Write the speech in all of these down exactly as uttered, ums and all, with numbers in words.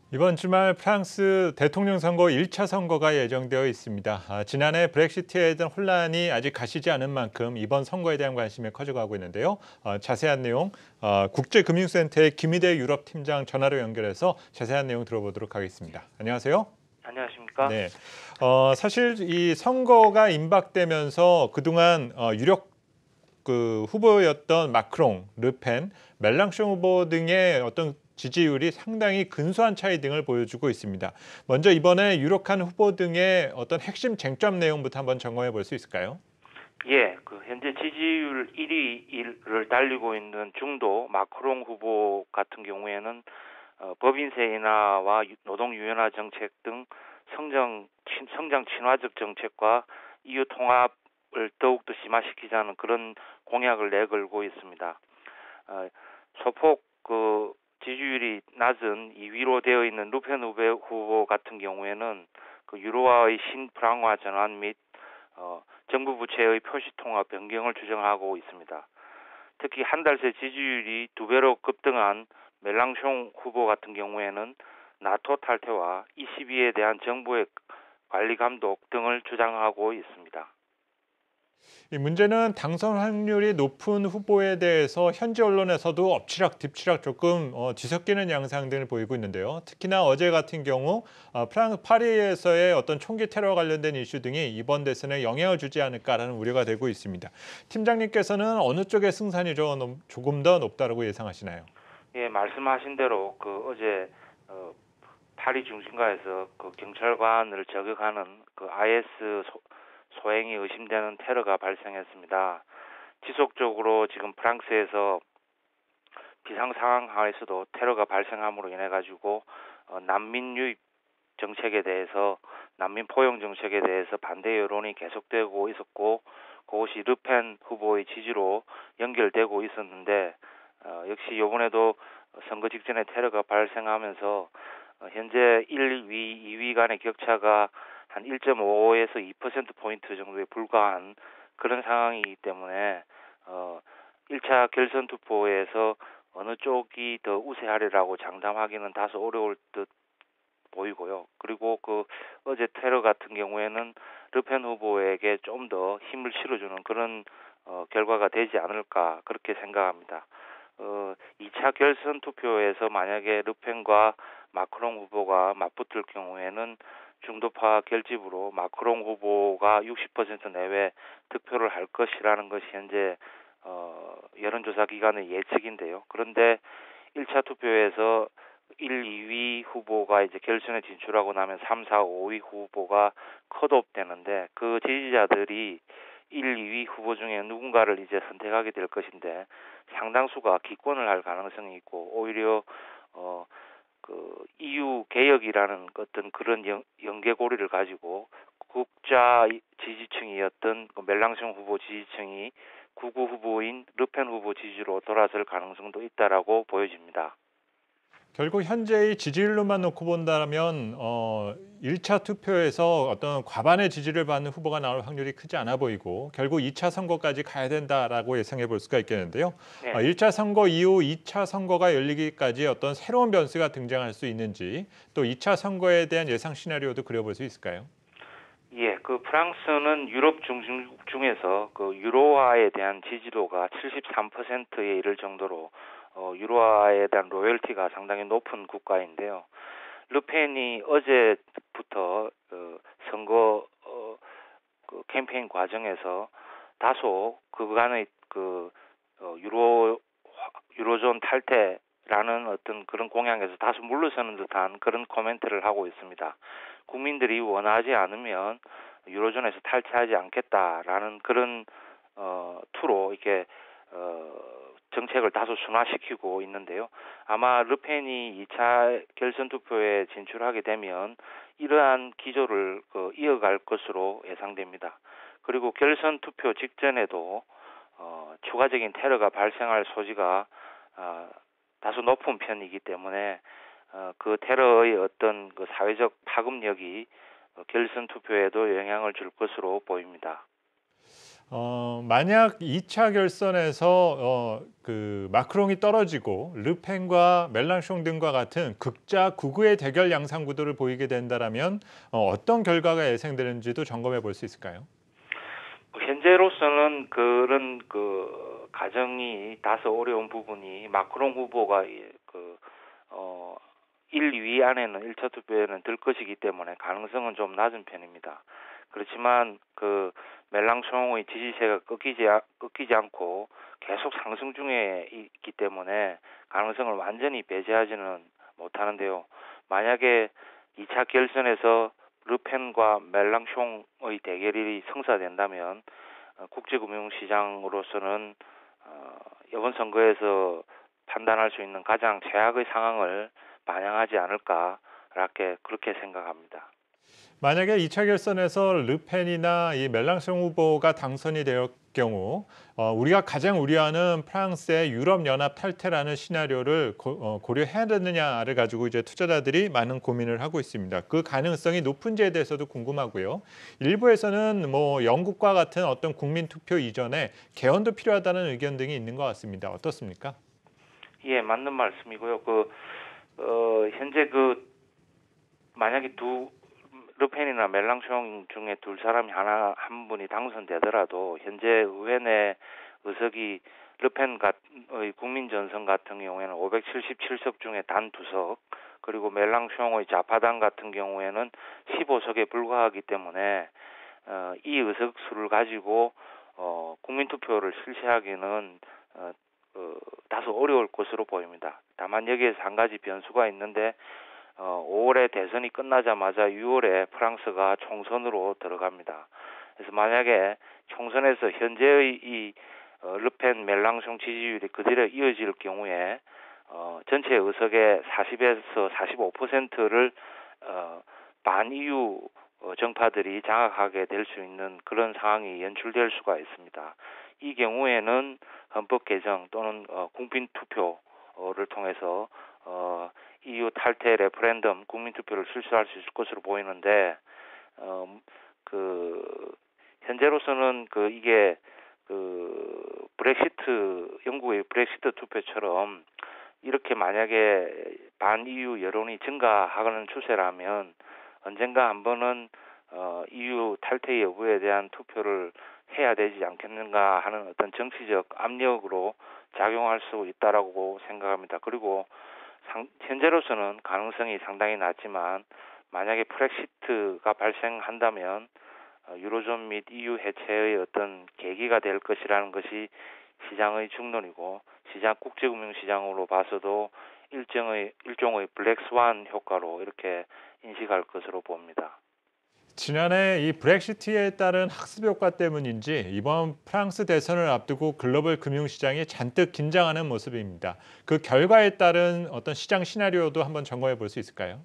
이번 주말 프랑스 대통령 선거 일 차 선거가 예정되어 있습니다. 아, 지난해 브렉시트에 대한 혼란이 아직 가시지 않은 만큼 이번 선거에 대한 관심이 커져가고 있는데요. 어, 자세한 내용 어, 국제금융센터의 김희대 유럽팀장 전화로 연결해서 자세한 내용 들어보도록 하겠습니다. 안녕하세요. 안녕하십니까? 네, 어, 사실 이 선거가 임박되면서 그동안 어, 유력 그 후보였던 마크롱, 르펜, 멜랑숑 후보 등의 어떤 지지율이 상당히 근소한 차이 등을 보여주고 있습니다. 먼저 이번에 유력한 후보 등의 어떤 핵심 쟁점 내용부터 한번 점검해 볼 수 있을까요? 예, 그 현재 지지율 일 위를 달리고 있는 중도 마크롱 후보 같은 경우에는 어, 법인세 인하와 유- 노동 유연화 정책 등 성장 친, 성장 친화적 정책과 이유 통합을 더욱더 심화시키자는 그런 공약을 내걸고 있습니다. 어, 소폭 그 지지율이 낮은 이 위로 되어 있는 루펜 후보 후보 같은 경우에는 그 유로화의 신불황화 전환 및 어, 정부 부채의 표시 통화 변경을 주장하고 있습니다. 특히 한 달 새 지지율이 두 배로 급등한 멜랑숑 후보 같은 경우에는 나토 탈퇴와 이십이에 대한 정부의 관리 감독 등을 주장하고 있습니다. 이 문제는 당선 확률이 높은 후보에 대해서 현지 언론에서도 엎치락 뒤치락 조금 어, 뒤섞이는 양상들을 보이고 있는데요. 특히나 어제 같은 경우 어, 프랑스 파리에서의 어떤 총기 테러 관련된 이슈 등이 이번 대선에 영향을 주지 않을까라는 우려가 되고 있습니다. 팀장님께서는 어느 쪽의 승산이 좀 조금 더 높다고 예상하시나요? 예, 말씀하신 대로 그 어제 어, 파리 중심가에서 그 경찰관을 저격하는 그 아이에스 소, 소행이 의심되는 테러가 발생했습니다. 지속적으로 지금 프랑스에서 비상 상황 하에서도 테러가 발생함으로 인해 가지고 어, 난민 유입 정책에 대해서 난민 포용 정책에 대해서 반대 여론이 계속되고 있었고 그것이 르펜 후보의 지지로 연결되고 있었는데 어, 역시 이번에도 선거 직전에 테러가 발생하면서 어, 현재 일 위, 이 위 간의 격차가 한 일 점 오에서 이 퍼센트 포인트 정도에 불과한 그런 상황이기 때문에 어, 일 차 결선 투표에서 어느 쪽이 더 우세하리라고 장담하기는 다소 어려울 듯 보이고요. 그리고 그 어제 테러 같은 경우에는 르펜 후보에게 좀 더 힘을 실어주는 그런 어, 결과가 되지 않을까 그렇게 생각합니다. 어, 이 차 결선 투표에서 만약에 르펜과 마크롱 후보가 맞붙을 경우에는 중도파 결집으로 마크롱 후보가 육십 퍼센트 내외 득표를 할 것이라는 것이 현재 어, 여론조사 기관의 예측인데요. 그런데 일 차 투표에서 일, 이 위 후보가 이제 결선에 진출하고 나면 삼, 사, 오 위 후보가 컷오프 되는데 그 지지자들이 일, 이 위 후보 중에 누군가를 이제 선택하게 될 것인데 상당수가 기권을 할 가능성이 있고 오히려 어 그 이유 개혁이라는 어떤 그런 연, 연계고리를 가지고 국자 지지층이었던 그 멜랑숑 후보 지지층이 구구 후보인 르펜 후보 지지로 돌아설 가능성도 있다라고 보여집니다. 결국 현재의 지지율로만 놓고 본다면 어, 일 차 투표에서 어떤 과반의 지지를 받는 후보가 나올 확률이 크지 않아 보이고 결국 이 차 선거까지 가야 된다라고 예상해 볼 수가 있겠는데요. 어, 네. 일 차 선거 이후 이 차 선거가 열리기까지 어떤 새로운 변수가 등장할 수 있는지 또 이 차 선거에 대한 예상 시나리오도 그려볼 수 있을까요? 예, 그 프랑스는 유럽 중심국 중에서 그 유로화에 대한 지지도가 칠십삼 퍼센트에 이를 정도로 어, 유로화에 대한 로열티가 상당히 높은 국가인데요. 르펜이 어제부터 어, 선거 어, 그 캠페인 과정에서 다소 그간의 그 어, 유로 유로존 탈퇴라는 어떤 그런 공약에서 다소 물러서는 듯한 그런 코멘트를 하고 있습니다. 국민들이 원하지 않으면 유로존에서 탈퇴하지 않겠다라는 그런 어, 투로 이렇게 어, 정책을 다소 순화시키고 있는데요. 아마 르펜이 이 차 결선 투표에 진출하게 되면 이러한 기조를 그 이어갈 것으로 예상됩니다. 그리고 결선 투표 직전에도 어, 추가적인 테러가 발생할 소지가 어, 다소 높은 편이기 때문에 어, 그 테러의 어떤 그 사회적 파급력이 어, 결선 투표에도 영향을 줄 것으로 보입니다. 어, 만약 이 차 결선에서 어, 그 마크롱이 떨어지고 르펜과 멜랑숑 등과 같은 극자 극우의 대결 양상 구도를 보이게 된다라면 어, 어떤 결과가 예상되는지도 점검해 볼 수 있을까요? 현재로서는 그런 그 가정이 다소 어려운 부분이 마크롱 후보가 그 어, 일, 이 위 안에는 일 차 투표에는 들 것이기 때문에 가능성은 좀 낮은 편입니다. 그렇지만 그 멜랑숑의 지지세가 꺾이지 꺾이지 않고 계속 상승 중에 있기 때문에 가능성을 완전히 배제하지는 못하는데요. 만약에 이 차 결선에서 르펜과 멜랑숑의 대결이 성사된다면 어, 국제금융시장으로서는 어, 이번 선거에서 판단할 수 있는 가장 최악의 상황을 반영하지 않을까 그렇게 그렇게 생각합니다. 만약에 이 차 결선에서 르펜이나 이 멜랑숑 후보가 당선이 될 경우 어, 우리가 가장 우려하는 프랑스의 유럽 연합 탈퇴라는 시나리오를 고, 어, 고려해야 되느냐를 가지고 이제 투자자들이 많은 고민을 하고 있습니다. 그 가능성이 높은지에 대해서도 궁금하고요. 일부에서는 뭐 영국과 같은 어떤 국민 투표 이전에 개헌도 필요하다는 의견 등이 있는 것 같습니다. 어떻습니까? 예, 맞는 말씀이고요. 그 어, 현재 그 만약에 두 르펜이나 멜랑숑 중에 둘 사람이 하나 한 분이 당선되더라도 현재 의회 내 의석이 르펜의 국민전선 같은 경우에는 오백칠십칠 석 중에 단 두 석, 그리고 멜랑숑의 좌파당 같은 경우에는 십오 석에 불과하기 때문에 어, 이 의석 수를 가지고 어, 국민투표를 실시하기는 어, 어, 다소 어려울 것으로 보입니다. 다만 여기에서 한 가지 변수가 있는데 어, 오월에 대선이 끝나자마자 유월에 프랑스가 총선으로 들어갑니다. 그래서 만약에 총선에서 현재의 이 어, 르펜, 멜랑숑 지지율이 그대로 이어질 경우에 어, 전체 의석의 사십에서 사십오 퍼센트를 어, 반이유 어, 정파들이 장악하게 될 수 있는 그런 상황이 연출될 수가 있습니다. 이 경우에는 헌법 개정 또는 어, 국민 투표를 통해서 어, 이유 탈퇴 레퍼런덤 국민 투표를 실시할 수 있을 것으로 보이는데 어, 그 현재로서는 그 이게 그 브렉시트 영국의 브렉시트 투표처럼 이렇게 만약에 반이유 여론이 증가하는 추세라면 언젠가 한 번은 어, 이유 탈퇴 여부에 대한 투표를 해야 되지 않겠는가 하는 어떤 정치적 압력으로 작용할 수 있다라고 생각합니다. 그리고 상, 현재로서는 가능성이 상당히 낮지만 만약에 브렉시트가 발생한다면 어, 유로존 및 이유 해체의 어떤 계기가 될 것이라는 것이 시장의 중론이고 시장 국제금융시장으로 봐서도 일정의 일종의 블랙스완 효과로 이렇게 인식할 것으로 봅니다. 지난해 이 브렉시트에 따른 학습 효과 때문인지 이번 프랑스 대선을 앞두고 글로벌 금융시장이 잔뜩 긴장하는 모습입니다. 그 결과에 따른 어떤 시장 시나리오도 한번 점검해 볼 수 있을까요?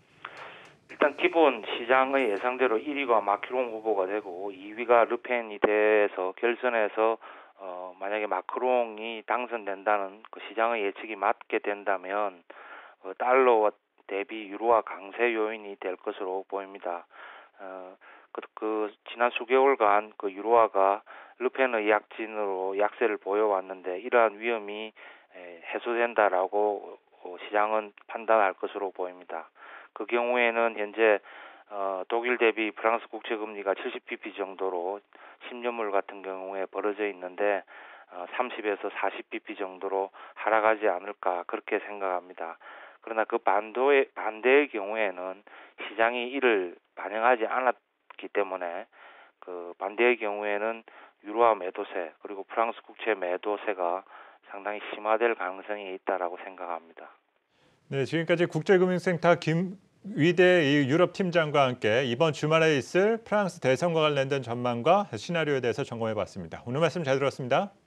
일단 기본 시장의 예상대로 일 위가 마크롱 후보가 되고 이 위가 르펜이 돼서 결선에서 어, 만약에 마크롱이 당선된다는 그 시장의 예측이 맞게 된다면 어, 달러 대비 유로화 강세 요인이 될 것으로 보입니다. 어, 그, 그 지난 수개월간 그 유로화가 르펜의 약진으로 약세를 보여왔는데 이러한 위험이 에, 해소된다라고 어, 시장은 판단할 것으로 보입니다. 그 경우에는 현재 어, 독일 대비 프랑스 국채 금리가 칠십 비피 정도로 십 년물 같은 경우에 벌어져 있는데 어, 삼십에서 사십 비피 정도로 하락하지 않을까 그렇게 생각합니다. 그러나 그 반도의 반대의 경우에는 시장이 이를 반영하지 않았기 때문에 그 반대의 경우에는 유로화 매도세 그리고 프랑스 국채 매도세가 상당히 심화될 가능성이 있다라고 생각합니다. 네, 지금까지 국제금융센터 김위대 유럽 팀장과 함께 이번 주말에 있을 프랑스 대선과 관련된 전망과 시나리오에 대해서 점검해 봤습니다. 오늘 말씀 잘 들었습니다.